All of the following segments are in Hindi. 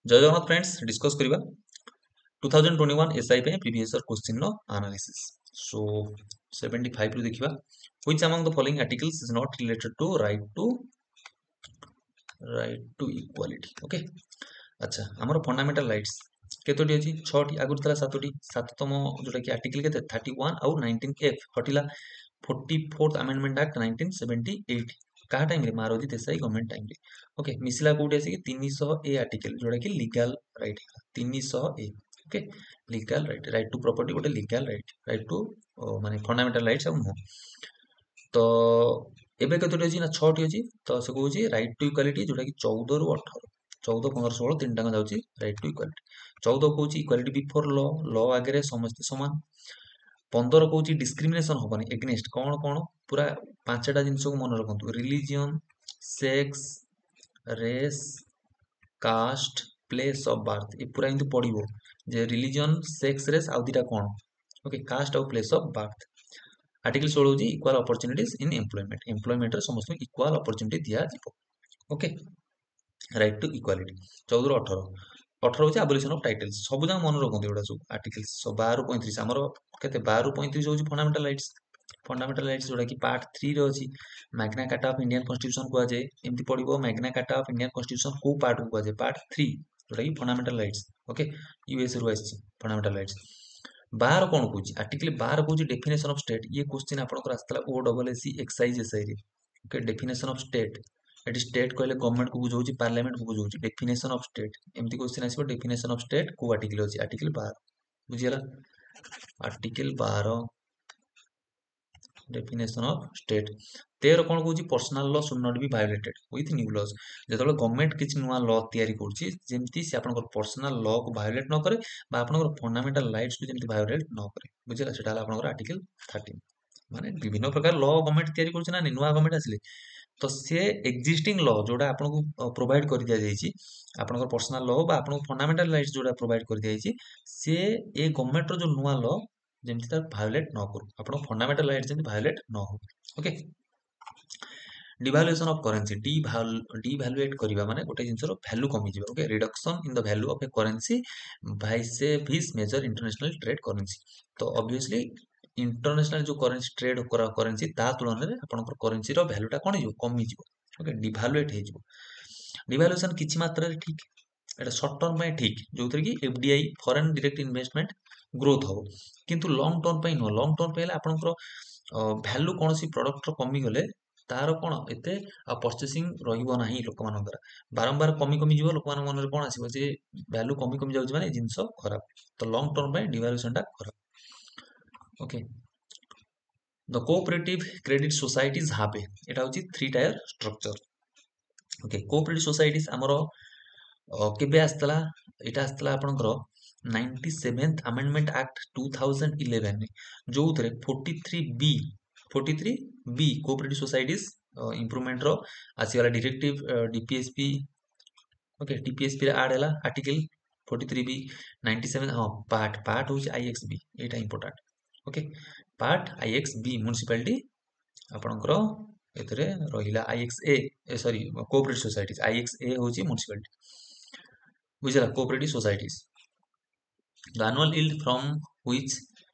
जय जगन्नाथ फ्रेंड्स डिस्कस करिबा 2021 एसआई पे प्रीवियस ईयर क्वेश्चन नो एनालिसिस। सो 75 रु देखिबा which among the following articles is not related to right to equality. Okay अच्छा हमर फंडामेंटल राइट्स केतोटी अछि 6 टी आगुर तला 7 टी 7तम जोटा कि आर्टिकल केते 31 और 19 एफ हटिला 44th अमेंडमेंट एक्ट 1978 कहा टाइम रे महाराजी देसाई गवर्नमेंट टाइम रे। ओके मिसिला कोठी आसी कि 300 ए आर्टिकल जोटा कि legal right 300 A. Okay legal right right to property गोटे लीगल राइट राइट टू माने फंडामेंटल राइट्स आ नो। तो एबे केतोटी अछि ना 6 टी अछि तो से कहूची राइट टू इक्वालिटी जोटा कि 14 रु 18 14 15 16 तीन टाका जाउची राइट टू इक्वालिटी। 14 कहूची इक्वालिटी बिफोर लॉ लॉ आगे समस्त समान। 15 कहूची डिस्क्रिमिनेशन हबनी एग्नेस्ट कौन कौन पूरा पांचटा जिंस को मन रखंतु religion sex race caste place of birth ये पूरा इंतु पड़िबो जे रिलीजन सेक्स रेस आउ दिटा कौन। ओके कास्ट और प्लेस ऑफ बर्थ। आर्टिकल 16 होची equal opportunities in employment employment रे समस्त इक्वल अपॉर्चुनिटी दिया जिवो। ओके राइट टू इक्वालिटी 14 रु 18 18 होची एबोलिशन ऑफ टाइटल्स सब जा मन रखंतु एडा सब आर्टिकल्स 12 रु 35 हमरो केते 12 रु 35 होची फंडामेंटल राइट्स जोटा कि पार्ट 3 रे अछि Magna Carta of Indian constitution को जाय एमति पडिबो Magna Carta of Indian constitution को पार्ट को जाय पार्ट 3 जोटा कि फंडामेंटल राइट्स। ओके यूएस रु आछि फंडामेंटल राइट्स 12 कोन कहूची आर्टिकल 12 कहूची डेफिनेशन ऑफ स्टेट ये क्वेश्चन आपनकर आस्तला O double SC exercise SI रे। ओके डेफिनेशन ऑफ स्टेट एटी स्टेट कहले गवर्नमेंट को बुझौची पार्लियामेंट को बुझौची डेफिनेशन ऑफ स्टेट एमती क्वेश्चन आसीबो डेफिनेशन ऑफ स्टेट को आर्टिकल अछि आर्टिकल 12 बुझियला आर्टिकल 12 डेफिनेशन ऑफ स्टेट 13 कोन कहूची personal law should not be violated with new laws जेतले government किछ नुवा लॉ तयारी करछि जेमती से आपनकर पर्सनल लॉ को वायोलेट न करे बा आपनकर फंडामेंटल राइट्स को जेमती वायोलेट न करे बुझियला सेटा हला आपनकर आर्टिकल 13 माने विभिन्न प्रकार लॉ गवर्नमेंट तयारी करछि ना नुवा गवर्नमेंट आसले तो सी एक्जिस्टिंग लॉ जोड़ा आपको प्रोवाइड कर दिया जाइए आपनकर पर्सनल लॉ बा आपन फंडामेंटल राइट्स जोड़ा प्रोवाइड कर दिया जाइए सी ए गवर्नमेंट रो जो नुवा लॉ जेमति तार वायोलेट न करू आपन फंडामेंटल राइट्स जेमति वायोलेट न हो। Okay devaluation of currency devaluate करबा माने गोटे जिंसर वैल्यू कमी जिवो। Okay reduction in the value of a currency vis-a-vis major international trade currency तो ऑब्वियसली इंटरनेशनल जो करेंसी ट्रेड करा करेंसी ता तुलन रे आपनकर करेंसी रो वैल्यूटा कोन हिजो कमी जिवो। ओके डिवैल्यूएट हे जिवो डिवैल्यूएशन किछि मात्रा रे ठीक एटा शॉर्ट टर्म पे ठीक जोथरे कि FDI foreign direct investment growth हो किंतु लॉन्ग टर्म पे नो लॉन्ग टर्म पे आपनकर वैल्यू कोनसी प्रोडक्ट रो कमी गले तार कोन एते परचेसिंग रहिबो नाही लोक मान द्वारा बारंबार कमी कमी जिवो लोक मान मन रे कोन आसीबो जे वैल्यू कमी कमी जाउछ माने जिंस खराब तो लॉन्ग टर्म पे डिवैल्यूएशन टा खराब। Okay the cooperative credit societies हाबे एटा होची 3 tier structure. Okay cooperative societies हमरो केबे आस्तला एटा आस्तला आपनकर 97th अमेंडमेंट एक्ट 2011 में जो उतरे 43 बी कोऑपरेटिव सोसाइटीज इंप्रूवमेंट रो आसी वाला डायरेक्टिव डीपीएसपी। ओके डीपीएसपी रे ऐड हैला आर्टिकल 43 बी 97 हां पार्ट पार्ट होची आईएक्सबी एटा important. Okay part IXB municipality आपनकर एतरे रहिला IXA sorry cooperative societies IXA होची म्युनिसिपैलिटी बुझला cooperative societies the annual yield from which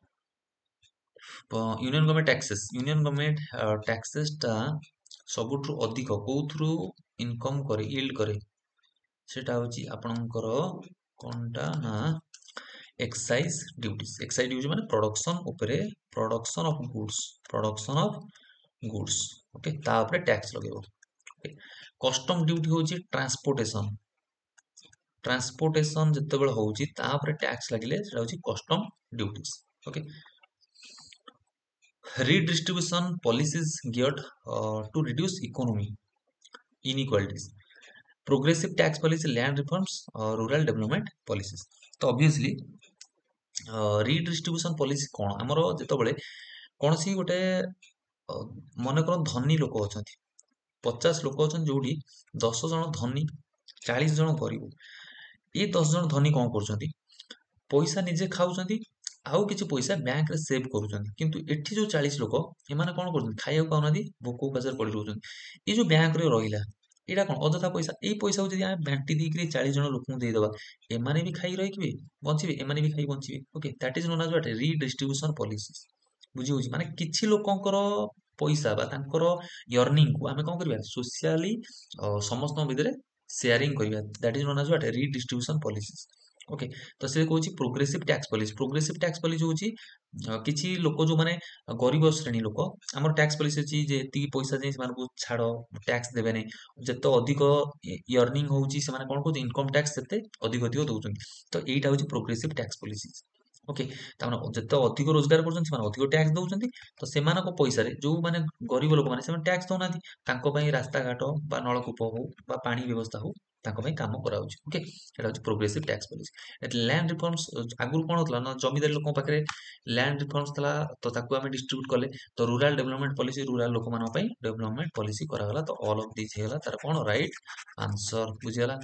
union government taxes टा सबुठु अधिक कोथ्रु इनकम करे यील्ड करे सेटा होची आपनकर कोनटा ना एक्साइज ड्यूटीज माने प्रोडक्शन ऑफ गुड्स। ओके ता ऊपर टैक्स लगेबो। ओके कस्टम ड्यूटी होची ट्रांसपोर्टेशन जत्ते बेले होची ता ऊपर टैक्स लागिले सेटा होची custom duties. Okay redistribution policies geared to reduce economy inequalities progressive tax policy land reforms rural development policies तो obviously redistribution policy कोन हमरो जत्ते बेले कोनसी गोटे मन कर धनी लोक अछंती 50 लोक अछन जोडी 10 जन धनी 40 जन गरीब ये 10 जन धनी कोन करछंती पैसा निजे खाउछंती आउ किछि पैसा बैंक रे सेव करूछंती किंतु एठी जो 40 लोक एमाने कोन करछंती खाइया पाउनादी भोको उपासर पड़ी रहउछंती ये जो बैंक रे रहिला ଏଇଟା କଣ ଅଯଥା ପଇସା। ଏଇ ପଇସାକୁ ଯଦି ଆମେ ବାଣ୍ଟି ଦେଇକିରି 40 ଜଣ ଲୋକଙ୍କୁ ଦେଇଦବା, ଏମାନେ ବି ଖାଇ ରହିବେ ବଞ୍ଚିବେ, ଏମାନେ ବି ଖାଇ ବଞ୍ଚିବେ। Okay, that is known as what redistribution policies. ବୁଝି ହଉଛି ମାନେ କିଛି ଲୋକଙ୍କର ପଇସା ବା ତାଙ୍କର ୟର୍ନିଂକୁ ଆମେ କଣ କରିବା ସୋସିଆଲି ସମସ୍ତଙ୍କ ଭିତରେ ସେୟାରିଂ କରିବା, that is known as what redistribution policies. Okay, ତ ସେ କହୁଛି progressive tax policy. Progressive tax policy ହଉଛି କିଛି ଲୋକ ଯୋଉମାନେ ଗରିବ ଶ୍ରେଣୀ ଲୋକ, ଆମର ଟ୍ୟାକ୍ସ ପଲିସି ଅଛି ଯେ ଏତିକି ପଇସା ଯାଇ ସେମାନଙ୍କୁ ଛାଡ଼ ଟ୍ୟାକ୍ସ ଦେବେନି, ଯେତେ ଅଧିକ ୟର୍ନିଂ ହଉଛି ସେମାନେ କଣ କରୁଛନ୍ତି ଇନକମ ଟ୍ୟାକ୍ସ ସେତେ ଅଧିକ ଅଧିକ ଦଉଛନ୍ତି। ତ ଏଇଟା ହଉଛି ପ୍ରୋଗ୍ରେସିଭ ଟ୍ୟାକ୍ସ ପଲିସି। ଓକେ, ତାମାନେ ଯେତେ ଅଧିକ ରୋଜଗାର କରୁଛନ୍ତି ସେମାନେ ଅଧିକ ଟ୍ୟାକ୍ସ ଦଉଛନ୍ତି, ତ ସେମାନଙ୍କ ପଇସାରେ ଯୋଉମାନେ ଗରିବ ଲୋକମାନେ ସେମାନେ ଟ୍ୟାକ୍ସ ଦଉନାହାନ୍ତି, ତାଙ୍କ ପାଇଁ ରାସ୍ତାଘାଟ ବା ନଳକୂପ ହଉ ବା ପାଣି ବ୍ୟବସ୍ଥା ହଉ ତାଙ୍କ ପାଇଁ କାମ କରାଉଛି। ଓକେ, ଏଟା ହଉଛି progressive tax policy. Land reforms ଆଗରୁ କଣ ହଉଥିଲା ନା ଜମିଦାରୀ ଲୋକଙ୍କ ପାଖରେ ଲ୍ୟାଣ୍ଡ ରିଫର୍ମସ ଥିଲା, ତ ତାକୁ ଆମେ ଡିଷ୍ଟ୍ରିବ୍ୟୁଟ କଲେ, ତ ରୁରାଲ ଡେଭଲପମେଣ୍ଟ ପଲିସି ରୁରାଲ ଲୋକମାନଙ୍କ ପାଇଁ ଡେଭଲପମେଣ୍ଟ ପଲିସି କରାଗଲା। ତ ଅଲ୍ ଅଫ ଦିସ୍ ହେଇଗଲା ତାର କଣ ରାଇଟ୍ ଆନ୍ସର। ବୁଝିଗଲା?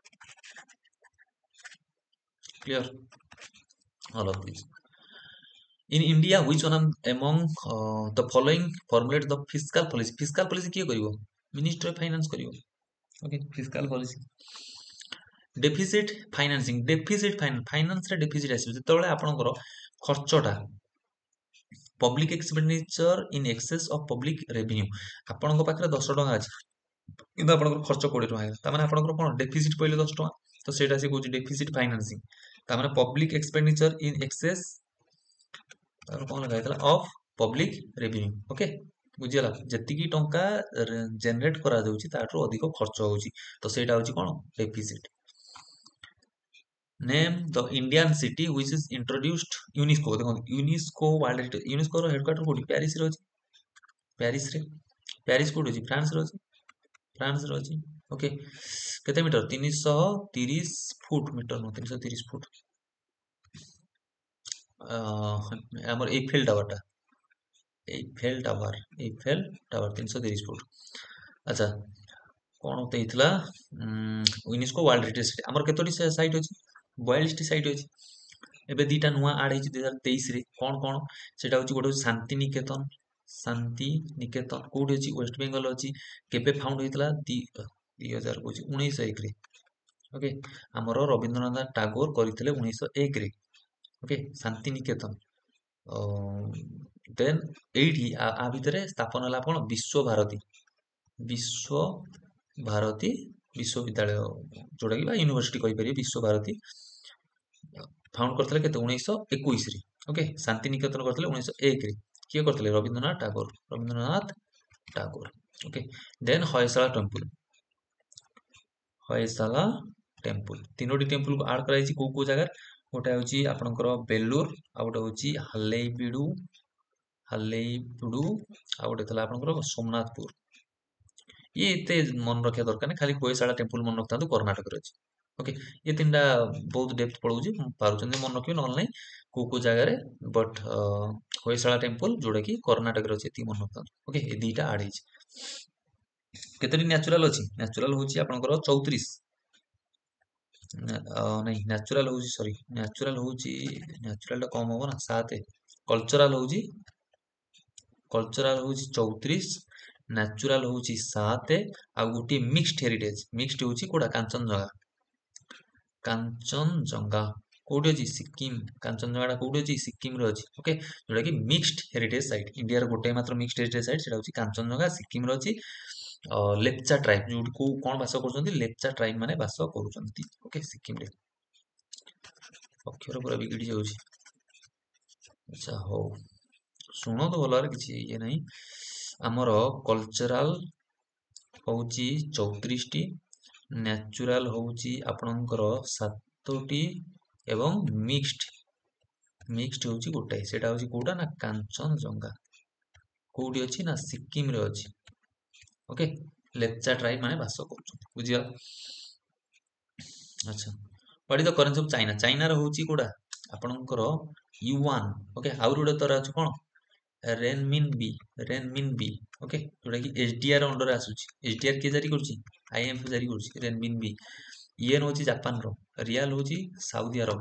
Clear? All of this. In India, which one among the following formulate the fiscal policy? Fiscal policy କିଏ କରିବ? Ministry of Finance କରିବ। Okay, fiscal policy. Deficit financing, deficit finance ରେ deficit ଆସିବ ଯେତେବେଳେ ଆପଣଙ୍କର ଖର୍ଚ୍ଚଟା public expenditure in excess of public revenue, ଆପଣଙ୍କ ପାଖରେ 10 ଟଙ୍କା ଅଛି କିନ୍ତୁ ଆପଣଙ୍କର ଖର୍ଚ୍ଚ 20 ଟଙ୍କା ହେଇଗଲା, ତାମାନେ ଆପଣଙ୍କର କଣ ଡେଫିସିଟ୍ ପଇଲେ 10 ଟଙ୍କା, ତ ସେଇଟା ସେ କହୁଛି ଡେଫିସିଟ୍ ଫାଇନାନ୍ସିଂ। ତାମାନେ ପବ୍ଲିକ ଏକ୍ସପେଣ୍ଡିଚର ଇନ୍ ଏକ୍ସେସ୍ କଣ ଲେଖା ହେଇଥିଲା ଅଫ୍ ପବ୍ଲିକ ରେଭିନ୍ୟୁ। ଓକେ, ବୁଝିଗଲା? ଯେତିକି ଟଙ୍କା ଜେନେରେଟ କରାଯାଉଛି ତାଠୁ ଅଧିକ ଖର୍ଚ୍ଚ ହଉଛି, ତ ସେଇଟା ହଉଛି କଣ deficit. Name the Indian city which is introduced UNESCO. ଦେଖନ୍ତୁ ୟୁନିସ୍କୋ ୱାର୍ଲଡ ହେରିଟେଜ, ୟୁନିସ୍କୋର ହେଡକ୍ୱାର୍ଟର କୋଉଠି? ପ୍ୟାରିସରେ ଅଛି। ପ୍ୟାରିସରେ, ପ୍ୟାରିସ କୋଉଠି ଅଛି? ଫ୍ରାନ୍ସରେ ଅଛି। ଫ୍ରାନ୍ସରେ ଅଛି। ଓକେ, କେତେ ମିଟର? 330 ଫୁଟ, ମିଟର ନୁହଁ 330 ଫୁଟ। ଆମର ଏଇଫେଲ ଟାୱାରଟା, Eiffel tower, Eiffel tower 330 foot. ଆଚ୍ଛା, କଣ ଦେଇଥିଲା ୟୁନେସ୍କୋ ୱାର୍ଲଡ ହେରିଟେଜ ସାଇଟ୍। ଆମର କେତୋଟି ସାଇଟ୍ ଅଛି? 42ଟି ସାଇଟ୍ ଅଛି। ଏବେ ଦିଟା ନୂଆ ଆଡ ହେଇଛି 2023ରେ। କଣ କଣ? ସେଟା ହଉଛି ଗୋଟେ ହଉଛି ଶାନ୍ତି ନିକେତନ। ଶାନ୍ତି ନିକେତନ କୋଉଠି ଅଛି? ୱେଷ୍ଟ ବେଙ୍ଗଲ ଅଛି। କେବେ ଫାଉଣ୍ଡ ହେଇଥିଲା? 2000 କହୁଛି 1901ରେ। ଓକେ, ଆମର ରବୀନ୍ଦ୍ରନାଥ ଟାଗୋର କରିଥିଲେ 1901ରେ। ଓକେ, ଶାନ୍ତି ନିକେତନ। ଦେନ୍ ଏଇଠି ଆ ଭିତରେ ସ୍ଥାପନ ହେଲା କଣ? ବିଶ୍ୱ ଭାରତୀ, ବିଶ୍ୱ ଭାରତୀ ବିଶ୍ୱବିଦ୍ୟାଳୟ, ଯୋଉଟା କି ବା ୟୁନିଭର୍ସିଟି କହିପାରିବେ। ବିଶ୍ୱ ଭାରତୀ ଫାଉଣ୍ଡ କରିଥିଲେ କେତେ? 1921ରେ। ଓକେ, ଶାନ୍ତି ନିକେତନ କରିଥିଲେ 1901ରେ। କିଏ କରିଥିଲେ? Rabindranath Tagore, Rabindranath Tagore. Okay, then Hoysala temple, Hoysala temple. ତିନୋଟି ଟେମ୍ପୁଲକୁ ଆଡ କରାଯାଇଛି କୋଉ କୋଉ ଜାଗାରେ? ଗୋଟେ ହଉଛି ଆପଣଙ୍କର ବେଲୁର, ଆଉ ଗୋଟେ ହଉଛି ହାଲେଇବିଡୁ, ହାଲେଇବିଡୁ, ଆଉ ଗୋଟେ ଥିଲା ଆପଣଙ୍କର ସୋମନାଥପୁର। ଇଏ ଏତେ ମନେ ରଖିବା ଦରକାର ନାହିଁ, ଖାଲି ହୟଶାଳା ଟେମ୍ପୁଲ ମନେ ରଖିଥାନ୍ତୁ, କର୍ଣ୍ଣାଟକରେ ଅଛି। ଓକେ, ଏ ତିନିଟା ବହୁତ ଡେପ୍ଥ ପଳଉଛି, ପାରୁଛନ୍ତି ମନେ ରଖିବେ, ନହେଲେ ନାହିଁ କୋଉ କୋଉ ଜାଗାରେ। ବଟ୍ ହୟଶାଳା ଟେମ୍ପୁଲ ଯୋଉଟା କି କର୍ଣ୍ଣାଟକରେ ଅଛି, ଏତିକି ମନେ ରଖିଥାନ୍ତୁ। ଓକେ, ଏ ଦିଟା ଆଡ ହେଇଛି। କେତୋଟି ନ୍ୟାଚୁରାଲ ଅଛି? ନ୍ୟାଚୁରାଲ ହଉଛି ଆପଣଙ୍କର 34। ନାଇଁ ନ୍ୟାଚୁରାଲ ହଉଛି, ସରି ନ୍ୟାଚୁରାଲ ହଉଛି, ନ୍ୟାଚୁରାଲ ଟା କମ ହବ ନା 7। କଲଚରାଲ ହଉଛି 34, ନ୍ୟାଚୁରାଲ ହଉଛି 7, ଆଉ ଗୋଟିଏ ମିକ୍ସଡ ହେରିଟେଜ। ମିକ୍ସଡ ହଉଛି କୋଉଟା? କାଞ୍ଚନଜଙ୍ଗା। କାଞ୍ଚନଜଙ୍ଗା କୋଉଠି ଅଛି? ସିକିମ। କାଞ୍ଚନଜଙ୍ଗା ଟା କୋଉଠି ଅଛି? ସିକିମରେ ଅଛି। ଓକେ, ଯୋଉଟା କି ମିକ୍ସଡ ହେରିଟେଜ ସାଇଟ୍। ଇଣ୍ଡିଆର ଗୋଟେ ମାତ୍ର ମିକ୍ସଡ ହେରିଟେଜ ସାଇଟ୍, ସେଟା ହଉଛି କାଞ୍ଚନଜଙ୍ଗା, ସିକିମରେ ଅଛି। ଲେପଚା ଟ୍ରାଇବ, ଯୋଉଠି କୋଉ କଣ ବାସ କରୁଛନ୍ତି? ଲେପଚା ଟ୍ରାଇବ ମାନେ ବାସ କରୁଛନ୍ତି। ଓକେ, ସିକିମରେ। ଅକ୍ଷର ପୁରା ବିଗିଡି ଯାଉଛି। ଆଚ୍ଛା ହଉ, ଶୁଣନ୍ତୁ ଭଲ ଭାବରେ, କିଛି ଇଏ ନାହିଁ। ଆମର କଲଚରାଲ ହଉଛି 34ଟି, ନ୍ୟାଚୁରାଲ ହଉଛି ଆପଣଙ୍କର 7ଟି, ଏବଂ ମିକ୍ସଡ ହଉଛି ଗୋଟାଏ। ସେଟା ହଉଛି କୋଉଟା? ନା କାଞ୍ଚନଜଙ୍ଗା। କୋଉଠି ଅଛି? ନା ସିକିମରେ ଅଛି। ଓକେ, ଲେପଚା ଟ୍ରାଇବ ମାନେ ବାସ କରୁଛନ୍ତି। ବୁଝିଗଲା? ଆଚ୍ଛା, what is the currency of China? ଚାଇନାର ହଉଛି କୋଉଟା? ଆପଣଙ୍କର ୟୁଆନ। ଓକେ, ଆହୁରି ଗୋଟେ ତର ଅଛି କଣ? ରେନମିନବି, ରେନମିନବି। ଓକେ, ଯୋଉଟା କି ଏଚଡିଆର ଅଣ୍ଡରରେ ଆସୁଛି। ଏଚଡିଆର କିଏ ଜାରି କରୁଛି? ଆଇଏମଏଫ ଜାରି କରୁଛି ରେନମିନବି। ଇଏନ ହଉଛି ଜାପାନର, ରିଆଲ ହଉଛି ସାଉଦି ଆରବ।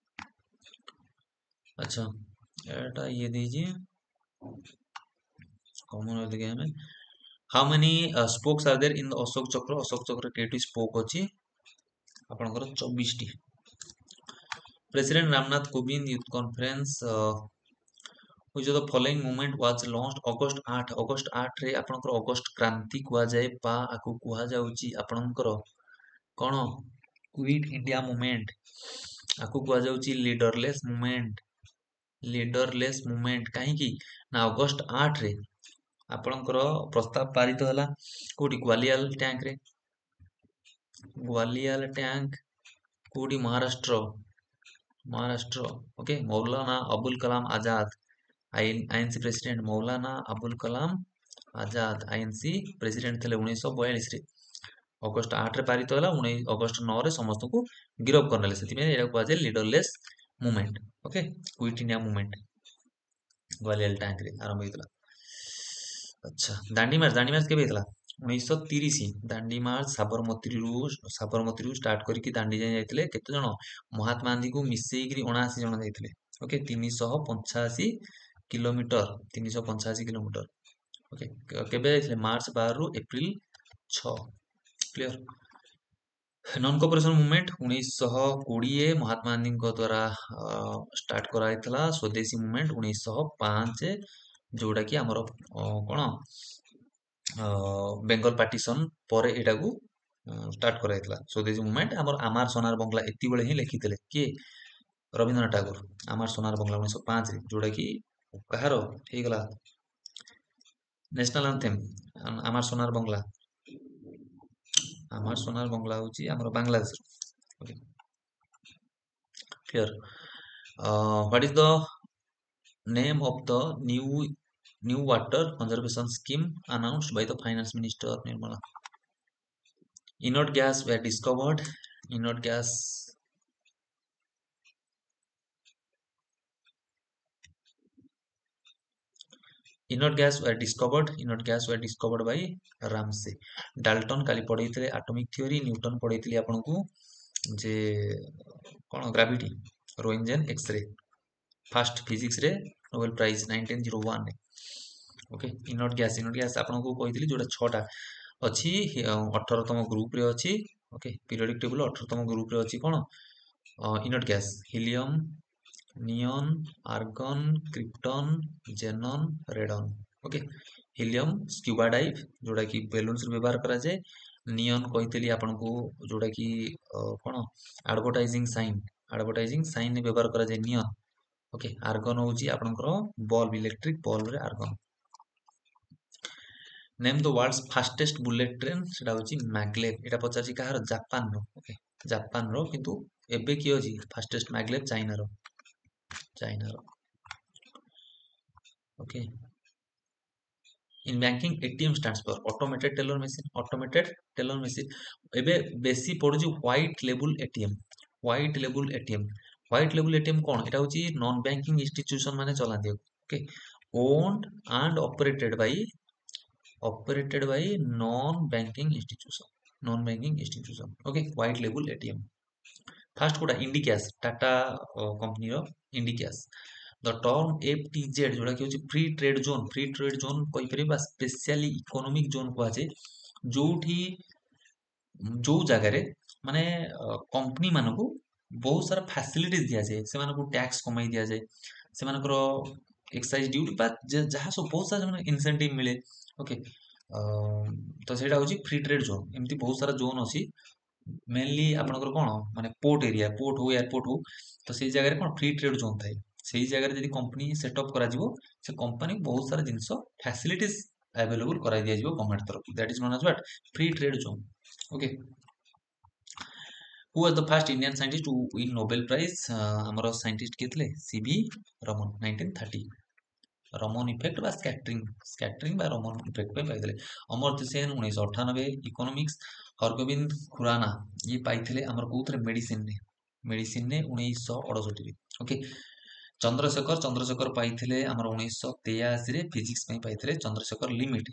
ଆଚ୍ଛା, ଏଟା ଇଏ ଦେଇଛି Commonwealth game. How many spokes are there in the Ashoka Chakra केटी स्पोक अछि आपनकर 24 टी president Ramnath Kovind youth conference which of the following movement was launched ଅଗଷ୍ଟ 8 ରେ ଆପଣଙ୍କର ଅଗଷ୍ଟ କ୍ରାନ୍ତି କୁହାଯାଏ ବା ଆକୁ କୁହାଯାଉଛି ଆପଣଙ୍କର କଣ କ୍ୱିଟ୍ ଇଣ୍ଡିଆ ମୁଭମେଣ୍ଟ ଆକୁ କୁହାଯାଉଛି ଲିଡରଲେସ୍ ମୁଭମେଣ୍ଟ କାହିଁକି ନା ଅଗଷ୍ଟ 8 ରେ ଆପଣଙ୍କର ପ୍ରସ୍ତାବ ପାରିତ ହେଲା କୋଉଠି ଗ୍ୱାଲିୟର ट्यांक କୋଉଠି Maharashtra okay Maulana Abul Kalam Azad INC president Maulana Abul Kalam Azad INC president थे 1942 रे अगस्ट 8 रे पारित होला अगस्ट 9 रे समस्त को गिरफ करनेले सेति में एटा कुआ जाय leaderless movement okay quit India movement Gwalior tank रे आरंभ हेतला अच्छा दांडी मार्च केबे हेतला 1930 दांडी मार्च साबरमती रु स्टार्ट करके दांडी जाय जायतिले केते जण महात्मा गांधी को मिसेई करी 79 जण जायतिले ओके 385 किलोमीटर 385 किलोमीटर ओके केबे जायतिले मार्च 12 रु अप्रैल 6 clear non cooperation movement 1920 Mahatma Gandhi द्वारा स्टार्ट कराइतला स्वदेशी मूवमेंट 1905 जोड़ा कि आमर कौन बेंगल पार्टीशन पर एटा को स्टार्ट कराइतला स्वदेशी मूवमेंट आमार सोनार बंगला एति बेले ही लिखिथिले कि रविंद्रनाथ ठाकुर आमार सोनार बंगला 1905 रे जोड़ा कि कहार हे गला नेशनल एंथेम आमार सोनार बंगला होची आमर Bangladesh okay clear what is the name of the new water conservation scheme announced by the finance minister Nirmala. Inert gas were discovered. Inert gas were discovered by Ramsay. Dalton काली पढ़ेइथिले एटॉमिक थ्योरी न्यूटन पढ़ेइथिले आपनकू जे कोन gravity Roentgen X-ray first physics रे नोबेल प्राइज 1901 रे ओके इनर्ट गैस आपनको कहितली जोटा 6टा अछि 18तम ग्रुप रे अछि ओके पीरियोडिक टेबल 18तम ग्रुप रे अछि कोन inert gas helium neon argon krypton xenon radon okay helium scuba dive जोटा कि बेलून्स रे व्यवहार करा जाय नियॉन कहितली आपनको जोटा कि कोन एडवर्टाइजिंग साइन रे व्यवहार करा जाय नियॉन ओके आर्गन होची आपनकर बल्ब इलेक्ट्रिक बल्ब रे argon name the world's fastest bullet train सेटा होची मैग्लेव एटा पचाची कहार जापान रो ओके जापान रो किंतु एबे की होची फास्टेस्ट मैग्लेव चाइना रो okay in banking ATM stands for automated teller machine एबे बेसी पडुची व्हाइट लेबल एटीएम कोन एटा होची नॉन बैंकिंग इंस्टीट्यूशन माने चलांदी okay owned and operated by non banking institution okay white label ATM first Kota Indicash Tata company रो इंडिकैश द टर्म एफटीजेड जोड़ा कि होची फ्री ट्रेड जोन कहि परिबा स्पेशली इकोनॉमिक जोन को आछे जोठी जो जगह रे माने कंपनी मानको बहुत सारा फैसिलिटीज दिया जाए से मानको टैक्स कमाई दिया जाए से मानकर एक्साइज ड्यूटी बा जहाँ सब बहुत सारा इंसेंटिव मिले ओके तो सेटा होची फ्री ट्रेड जोन एमती बहुत सारा जोन अछि मेनली आपनकर कोन माने पोर्ट हो एयरपोर्ट हो तो सेई जगह रे कोन फ्री ट्रेड जोन थाए सेई जगह रे यदि कंपनी सेटअप करा जिवो से कंपनी बहुत सारा जिंस फैसिलिटीज अवेलेबल करा दिया जिवो गवर्नमेंट तरफ that is known as what free trade zone okay who was the first Indian scientist to win Nobel Prize हमरो साइंटिस्ट के थे सीवी रमन 1930 रमन इफेक्ट बा स्कैटरिंग बा रमन इफेक्ट पे पाइले अमर्त्य सेन 1998 इकोनॉमिक्स हरगोविंद खुराना ये पाइले हमर कोथरे मेडिसिन ने 1968 रे ओके चंद्रशेखर पाइले हमर 1983 रे फिजिक्स में पाइले Chandrasekhar limit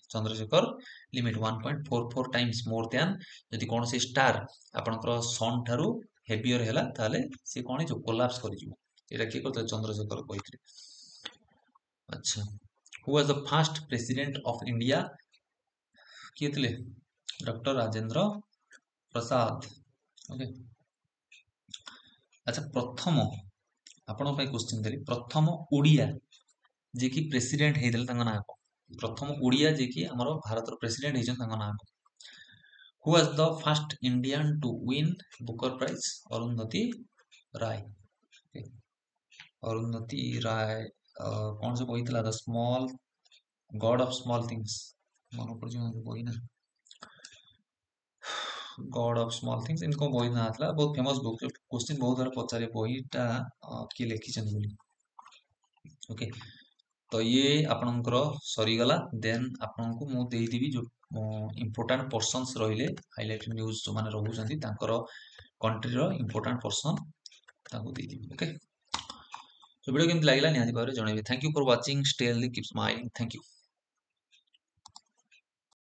1.44 times more than यदि कोन से स्टार आपनकर सन थारु हेवियर हैला ताले से कोन जो कोलैप्स करि जिवो एटा के करते चंद्रशेखर कहितले अच्छा who was the first president of India किए थे डॉक्टर राजेंद्र प्रसाद। ओके अच्छा प्रथम आपण क्वेश्चन देली प्रथम ओडिया जे कि प्रेसिडेंट हेइदल तांका नाम प्रथम ओडिया जे कि हमर भारत रो प्रेसिडेंट हेजन तांका नाम who was the first Indian to win Booker prize Arundhati Roy. Okay, Arundhati Roy कौन से बही the small god of small things मन पड़ बही ना गॉड ऑफ स्मॉल थिंग्स इनको बही ना था बहुत फेमस बुक क्वेश्चन बहुत बार पचारे बहीटा किए लिखिछन बोली। ओके तो ये आपणकर सरीगला देन आपको मु देदेवी जो इम्पोर्टाट पर्सनस रहिले हाइलाइटेड न्यूज जो माने रहउछंती तांकर कंट्री रो इम्पोर्टाट पर्सन ताको देदेवी। ओके तो वीडियो केमती लागला निहाती भाबरे जणेबे। Thank you for watching stay healthy keep smiling thank you.